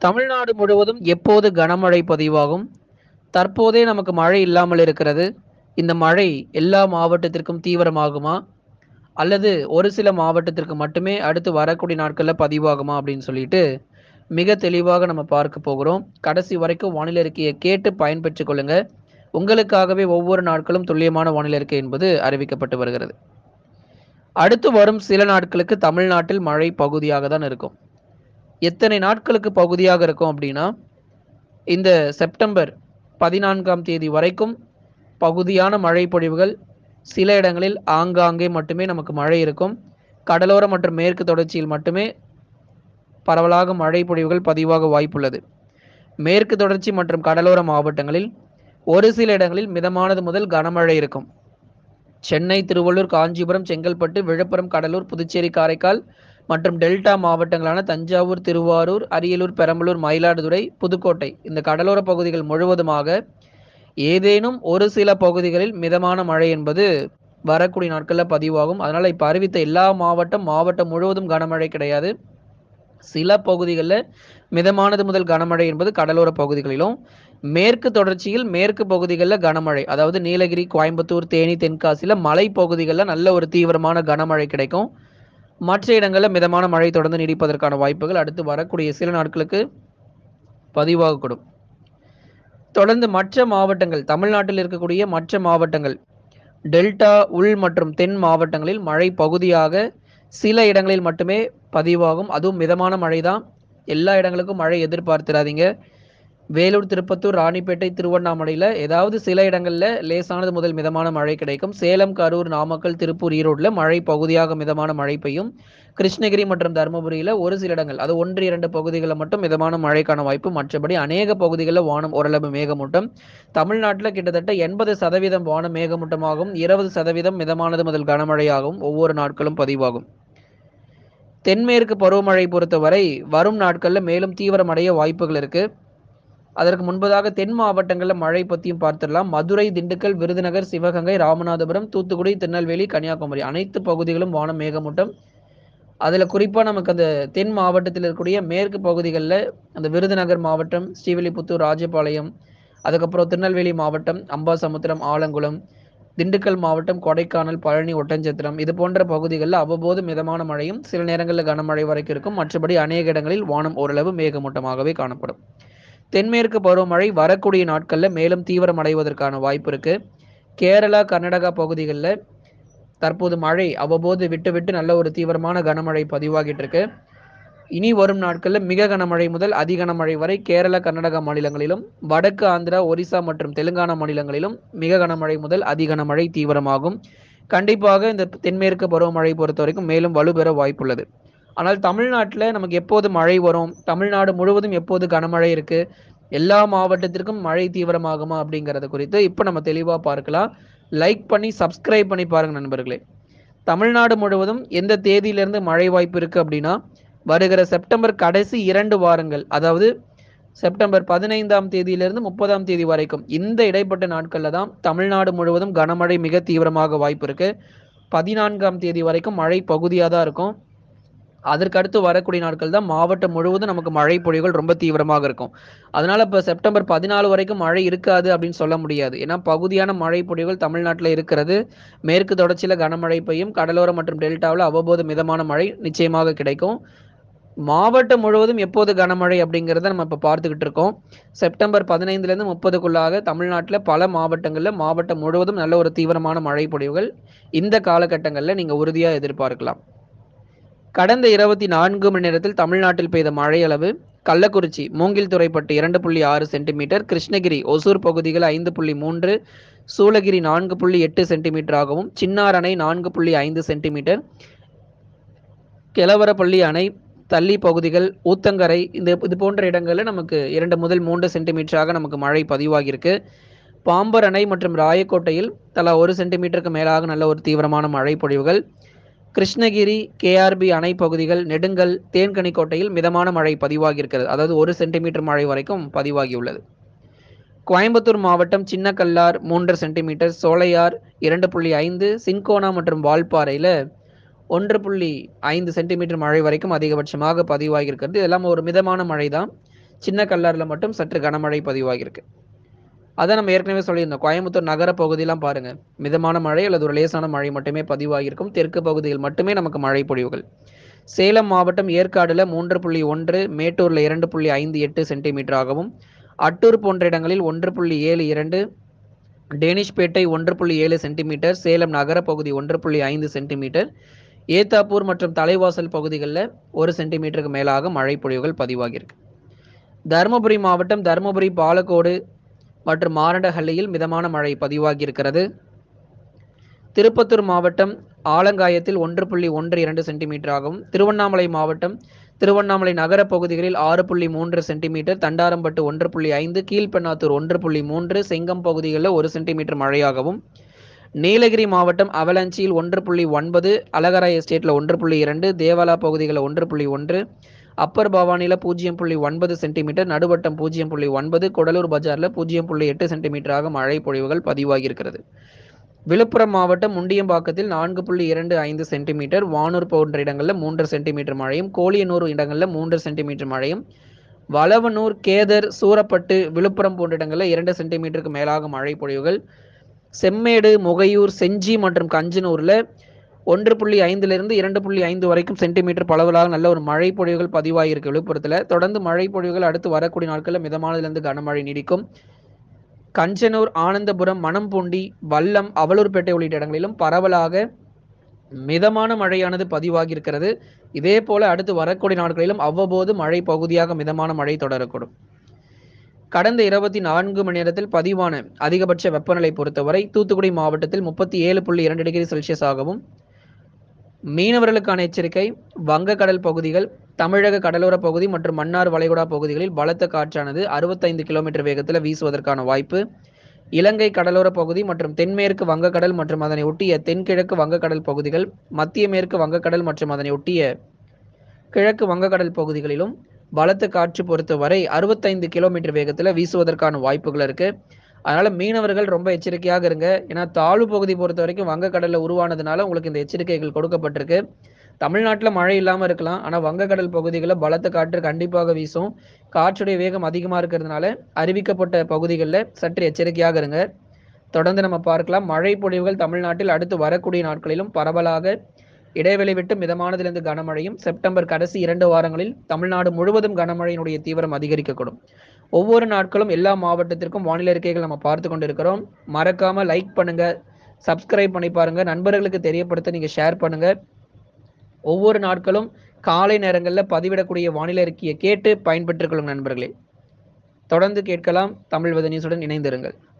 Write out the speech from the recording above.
தமிழ்நாடு முழுவதும் எப்போது கனமழை பதிவாகும்? தற்போதே நமக்கு மழை இல்லாமல் இருக்கிறது. இந்த மழை எல்லா மாவட்டத்திற்கும் தீவிரமாகுமா? அல்லது ஒரு சில மாவட்டத்திற்கு மட்டுமே அடுத்து வரக்கூடிய நாட்கள்ல பதிவாகுமா? அப்படின்னு சொல்லிட்டு மிக தெளிவாக நம்ம பார்க்க போகிறோம். கடைசி வரைக்கும் வானிலை அறிக்கையை கேட்டு பயன்பெற்றுக் கொள்ளுங்க. உங்களுக்காகவே ஒவ்வொரு நாட்களும் துல்லியமான வானிலை அறிக்கை என்பது அறிவிக்கப்பட்டு வருகிறது. அடுத்து வரும் சில நாட்களுக்கு தமிழ்நாட்டில் மழை பகுதியாக தான் இருக்கும். எத்தனை நாட்களுக்கு பகுதியாக இருக்கும் அப்படின்னா, இந்த செப்டம்பர் 14ஆம் தேதி வரைக்கும் பகுதியான மழை பொழிவுகள் சில இடங்களில் ஆங்காங்கே மட்டுமே நமக்கு மழை இருக்கும். கடலோர மற்றும் மேற்கு தொடர்ச்சியில் மட்டுமே பரவலாக மழை பொழிவுகள் பதிவாக வாய்ப்புள்ளது. மேற்கு தொடர்ச்சி மற்றும் கடலோர மாவட்டங்களில் ஒரு சில இடங்களில் மிதமானது முதல் கனமழை இருக்கும். சென்னை, திருவள்ளூர், காஞ்சிபுரம், செங்கல்பட்டு, விழுப்புரம், கடலூர், புதுச்சேரி, காரைக்கால் மற்றும் டெல்டா மாவட்டங்களான தஞ்சாவூர், திருவாரூர், அரியலூர், பெரம்பலூர், மயிலாடுதுறை, புதுக்கோட்டை இந்த கடலோர பகுதிகள் முழுவதுமாக ஏதேனும் ஒரு சில பகுதிகளில் மிதமான மழை என்பது வரக்கூடிய நாட்களில் பதிவாகும். அதனால் இப்போ அறிவித்த எல்லா மாவட்டம் முழுவதும் கனமழை கிடையாது. சில பகுதிகளில் மிதமானது முதல் கனமழை என்பது கடலோர பகுதிகளிலும், மேற்கு தொடர்ச்சியில் மேற்கு பகுதிகளில் கனமழை, அதாவது நீலகிரி, கோயம்புத்தூர், தேனி, தென்காசியில் மலை பகுதிகளில் நல்ல ஒரு தீவிரமான கனமழை கிடைக்கும். மற்ற இடங்களில் மிதமான மழை தொடர்ந்து நீடிப்பதற்கான வாய்ப்புகள் அடுத்து வரக்கூடிய சில நாட்களுக்கு பதிவாகக்கூடும். தொடர்ந்து மற்ற மாவட்டங்கள், தமிழ்நாட்டில் இருக்கக்கூடிய மற்ற மாவட்டங்கள், டெல்டா, உள் மற்றும் தென் மாவட்டங்களில் மழை பகுதியாக சில இடங்களில் மட்டுமே பதிவாகும். அதுவும் மிதமான மழை தான். எல்லா இடங்களுக்கும் மழை எதிர்பார்த்திராதீங்க. வேலூர், திருப்பத்தூர், ராணிப்பேட்டை, திருவண்ணாமலையில் ஏதாவது சில இடங்களில் லேசானது முதல் மிதமான மழை கிடைக்கும். சேலம், கரூர், நாமக்கல், திருப்பூர், ஈரோட்டில் மழை பகுதியாக மிதமான மழை பெய்யும். கிருஷ்ணகிரி மற்றும் தருமபுரியில் ஒரு சில இடங்கள், அது 1-2 பகுதிகளில் மட்டும் மிதமான மழைக்கான வாய்ப்பு. மற்றபடி அநேக பகுதிகளில் வானம் ஓரளவு மேகமூட்டம். தமிழ்நாட்டில் கிட்டத்தட்ட 80% வானம் மேகமூட்டமாகும். 20% மிதமானது முதல் கனமழையாகவும் ஒவ்வொரு நாட்களும் பதிவாகும். தென்மேற்கு பருவமழை பொறுத்தவரை வரும் நாட்களில் மேலும் தீவிரமடைய வாய்ப்புகள் இருக்குது. அதற்கு முன்பதாக தென் மாவட்டங்களில் மழை பற்றியும் பார்த்துடலாம். மதுரை, திண்டுக்கல், விருதுநகர், சிவகங்கை, ராமநாதபுரம், தூத்துக்குடி, திருநெல்வேலி, கன்னியாகுமரி அனைத்து பகுதிகளும் வானம் மேகமூட்டம். அதில் குறிப்பாக நமக்கு அந்த தென் மாவட்டத்தில் இருக்கக்கூடிய மேற்கு பகுதிகளில் அந்த விருதுநகர் மாவட்டம், ஸ்ரீவில்லிபுத்தூர், ராஜபாளையம், அதுக்கப்புறம் திருநெல்வேலி மாவட்டம், அம்பாசமுத்திரம், ஆலங்குளம், திண்டுக்கல் மாவட்டம், கொடைக்கானல், பழனி, ஒட்டஞ்சத்திரம் இது போன்ற பகுதிகளில் அவ்வப்போது மிதமான மழையும் சில நேரங்களில் கனமழை வரைக்கும் இருக்கும். மற்றபடி அநேக இடங்களில் வானம் ஓரளவு மேகமூட்டமாகவே காணப்படும். தென்மேற்கு பருவமழை வரக்கூடிய நாட்களில் மேலும் தீவிரமடைவதற்கான வாய்ப்பு இருக்குது. கேரளா, கர்நாடகா பகுதிகளில் தற்போது மழை அவ்வப்போது விட்டு விட்டு நல்ல ஒரு தீவிரமான கனமழை பதிவாகிட்டு இருக்கு. இனி வரும் நாட்களில் மிக கனமழை முதல் அதி கனமழை வரை கேரளா, கர்நாடகா மாநிலங்களிலும், வடக்கு ஆந்திரா, ஒரிசா மற்றும் தெலுங்கானா மாநிலங்களிலும் மிக கனமழை முதல் அதி கனமழை தீவிரமாகும். கண்டிப்பாக இந்த தென்மேற்கு பருவமழை பொறுத்த வரைக்கும் மேலும் வலுப்பெற வாய்ப்புள்ளது. ஆனால் தமிழ்நாட்டில் நமக்கு எப்போது மழை வரும், தமிழ்நாடு முழுவதும் எப்போது கனமழை இருக்குது, எல்லா மாவட்டத்திற்கும் மழை தீவிரமாகுமா அப்படிங்கிறத குறித்து இப்போ நம்ம தெளிவாக பார்க்கலாம். லைக் பண்ணி சப்ஸ்கிரைப் பண்ணி பாருங்கள் நண்பர்களே. தமிழ்நாடு முழுவதும் எந்த தேதியிலிருந்து மழை வாய்ப்பு இருக்குது அப்படின்னா, வருகிற செப்டம்பர் கடைசி 2 வாரங்கள், அதாவது செப்டம்பர் 15ஆம் தேதியிலிருந்து 30ஆம் தேதி வரைக்கும் இந்த இடைப்பட்ட நாட்களில் தான் தமிழ்நாடு முழுவதும் கனமழை மிக தீவிரமாக வாய்ப்பு இருக்குது. 14ஆம் தேதி வரைக்கும் மழை பகுதியாக தான் இருக்கும். அதற்கடுத்து வரக்கூடிய நாட்கள் தான் மாவட்டம் முழுவதும் நமக்கு மழை பொழிவுகள் ரொம்ப தீவிரமாக இருக்கும். அதனால் இப்போ செப்டம்பர் 14 வரைக்கும் மழை இருக்காது அப்படின்னு சொல்ல முடியாது. ஏன்னா பகுதியான மழை பொழிவுகள் தமிழ்நாட்டில் இருக்கிறது. மேற்கு தொடர்ச்சியில் கனமழை பெய்யும். கடலோரம் மற்றும் டெல்டாவில் அவ்வப்போது மிதமான மழை நிச்சயமாக கிடைக்கும். மாவட்டம் முழுவதும் எப்போது கனமழை அப்படிங்கிறத நம்ம இப்போ பார்த்துக்கிட்டு இருக்கோம். செப்டம்பர் 15லேருந்து 30க்குள்ளாக தமிழ்நாட்டில் பல மாவட்டங்களில் மாவட்டம் முழுவதும் நல்ல ஒரு தீவிரமான மழை பொழிவுகள் இந்த காலகட்டங்களில் நீங்கள் உறுதியாக எதிர்பார்க்கலாம். கடந்த 24 மணி நேரத்தில் தமிழ்நாட்டில் பெய்த மழை அளவு: கள்ளக்குறிச்சி, மூங்கில்துறைப்பட்டு 2.6 சென்டிமீட்டர், கிருஷ்ணகிரி, ஒசூர் பகுதிகள் 5.3, சூளகிரி 4.8 சென்டிமீட்டராகவும், சின்னார் அணை 4.5 சென்டிமீட்டர், கெலவரப்பள்ளி அணை, தள்ளி பகுதிகள், ஊத்தங்கரை இது போன்ற இடங்களில் நமக்கு 2 முதல் 3 சென்டிமீட்டராக நமக்கு மழை பதிவாகியிருக்கு. பாம்பர் அணை மற்றும் ராயக்கோட்டையில் தலா 1 சென்டிமீட்டருக்கு மேலாக நல்ல ஒரு தீவிரமான மழை பொழிவுகள். கிருஷ்ணகிரி, கேஆர்பி அணை பகுதிகள், நெடுங்கல், தேன்கனிக்கோட்டையில் மிதமான மழை பதிவாகியிருக்கிறது. அதாவது 1 சென்டிமீட்டர் மழை வரைக்கும் பதிவாகியுள்ளது. கோயம்புத்தூர் மாவட்டம் சின்னக்கல்லார் 3 சென்டிமீட்டர், சோலையார் 2.5, சின்கோனா மற்றும் வால்பாறையில் 1.5 சென்டிமீட்டர் மழை வரைக்கும் அதிகபட்சமாக பதிவாகியிருக்கிறது. இதெல்லாம் ஒரு மிதமான மழை தான். சின்ன கல்லாரில் மட்டும் சற்று கனமழை பதிவாகியிருக்கு. அதான் நம்ம ஏற்கனவே சொல்லியிருந்தோம். கோயம்புத்தூர் நகர பகுதியெல்லாம் பாருங்க, மிதமான மழை அல்லது ஒரு லேசான மழை மட்டுமே பதிவாகியிருக்கும். தெற்கு பகுதியில் மட்டுமே நமக்கு மழை பொழிவுகள். சேலம் மாவட்டம் ஏற்காடுல 3.1, மேட்டூர்ல 2.58 சென்டிமீட்டர் ஆகவும், அட்டூர் போன்ற இடங்களில் 1.72, டேனிஷ்பேட்டை 1.7 சென்டிமீட்டர், சேலம் நகர பகுதி 1.5 சென்டிமீட்டர், ஏத்தாப்பூர் மற்றும் தலைவாசல் பகுதிகளில் 1 சென்டிமீட்டருக்கு மேலாக மழை பொழிவுகள் பதிவாகியிருக்கு. தருமபுரி மாவட்டம் தருமபுரி, பாலக்கோடு மற்றும் மாரண்டஹள்ளியில் மிதமான மழை பதிவாகியிருக்கிறது. திருப்பத்தூர் மாவட்டம் ஆலங்காயத்தில் 1.12 சென்டிமீட்டர் ஆகவும், திருவண்ணாமலை மாவட்டம் திருவண்ணாமலை நகர பகுதிகளில் 6.3 சென்டிமீட்டர், தண்டாரம்பட்டு 1.5, கீழ்பெண்ணாத்தூர் 1.3, செங்கம் பகுதிகளில் 1 சென்டிமீட்டர் மழையாகவும், நீலகிரி மாவட்டம் அவலாஞ்சியில் 1.9, அழகராய் எஸ்டேட்டில் 1.2, தேவாலா பகுதிகளில் 1.1, அப்பர் பவானியில் 0.9 சென்டிமீட்டர், நடுவட்டம் 0.9, கூடலூர் பஜாரில் 0.8 சென்டிமீட்டராக மழை பொழிவுகள் பதிவாகியிருக்கிறது. விழுப்புரம் மாவட்டம் முண்டியம்பாக்கத்தில் 4.25 சென்டிமீட்டர், வானூர் போன்ற இடங்களில் 3 சென்டிமீட்டர் மழையும், கோழியனூர் இடங்களில் 3 சென்டிமீட்டர் மழையும், வளவனூர், கேதர், சூரப்பட்டு, விழுப்புரம் போன்ற இடங்களில் 2 சென்டிமீட்டருக்கு மேலாக மழை பொழிவுகள், செம்மேடு, முகையூர், செஞ்சி மற்றும் கஞ்சனூரில் 1.5 2.5 வரைக்கும் சென்டிமீட்டர் பரவலாக நல்ல ஒரு மழை பொழிவுகள் பதிவாகியிருக்கு. விழுப்புரத்தில் தொடர்ந்து மழை பொழிவுகள் அடுத்து வரக்கூடிய நாட்களில் மிதமானதிலிருந்து கனமழை நீடிக்கும். கஞ்சனூர், ஆனந்தபுரம், மணம்பூண்டி, வல்லம், அவலூர்பேட்டை உள்ளிட்ட இடங்களிலும் பரவலாக மிதமான மழையானது பதிவாகியிருக்கிறது. இதே போல அடுத்து வரக்கூடிய நாட்களிலும் அவ்வப்போது மழை பகுதியாக மிதமான மழை தொடரக்கூடும். கடந்த 24 மணி நேரத்தில் பதிவான அதிகபட்ச வெப்பநிலை பொறுத்தவரை தூத்துக்குடி மாவட்டத்தில் 37.2 டிகிரி செல்சியஸ் ஆகவும், மீனவர்களுக்கான எச்சரிக்கை, வங்கக்கடல் பகுதிகள், தமிழக கடலோர பகுதி மற்றும் மன்னார் வளைகுடா பகுதிகளில் பலத்த காற்றானது 65 கிலோமீட்டர் வேகத்தில் வீசுவதற்கான வாய்ப்பு, இலங்கை கடலோர பகுதி மற்றும் தென்மேற்கு வங்கக்கடல் மற்றும் அதனை ஒட்டிய தென்கிழக்கு வங்கக்கடல் பகுதிகள், மத்திய மேற்கு வங்கக்கடல் மற்றும் அதனை ஒட்டிய கிழக்கு வங்கக்கடல் பகுதிகளிலும் பலத்த காற்று பொறுத்தவரை 65 கிலோமீட்டர் வேகத்தில் வீசுவதற்கான வாய்ப்புகள் இருக்கு. அதனால மீனவர்கள் ரொம்ப எச்சரிக்கையாக இருங்க. ஏன்னா தாழ்வு பகுதி பொறுத்த வரைக்கும் வங்கக்கடலில் உருவானதுனால உங்களுக்கு இந்த எச்சரிக்கைகள் கொடுக்கப்பட்டிருக்கு. தமிழ்நாட்டில் மழை இல்லாமல் இருக்கலாம், ஆனால் வங்கக்கடல் பகுதிகளில் பலத்த காற்று கண்டிப்பாக வீசும். காற்றுடைய வேகம் அதிகமாக இருக்கிறதுனால அறிவிக்கப்பட்ட பகுதிகளில் சற்று எச்சரிக்கையாக இருங்க. தொடர்ந்து நம்ம பார்க்கலாம். மழை பொழிவுகள் தமிழ்நாட்டில் அடுத்து வரக்கூடிய நாட்களிலும் பரவலாக இடைவெளி விட்டு மிதமானதிலிருந்து கனமழையும், செப்டம்பர் கடைசி 2 வாரங்களில் தமிழ்நாடு முழுவதும் கனமழையினுடைய தீவிரம் அதிகரிக்கக்கூடும். ஒவ்வொரு நாட்களும் எல்லா மாவட்டத்திற்கும் வானிலை அறிக்கைகள் நம்ம பார்த்து கொண்டு இருக்கிறோம். மறக்காம லைக் பண்ணுங்க, சப்ஸ்கிரைப் பண்ணி பாருங்க, நண்பர்களுக்கு தெரியப்படுத்த நீங்க ஷேர் பண்ணுங்க. ஒவ்வொரு நாட்களும் காலை நேரங்களில் பதிவிடக்கூடிய வானிலை அறிக்கையை கேட்டு பயன்பெற்றுக் கொள்ளும் நண்பர்களே. தொடர்ந்து கேட்கலாம். தமிழ் நியூஸுடன் இணைந்திருங்கள்.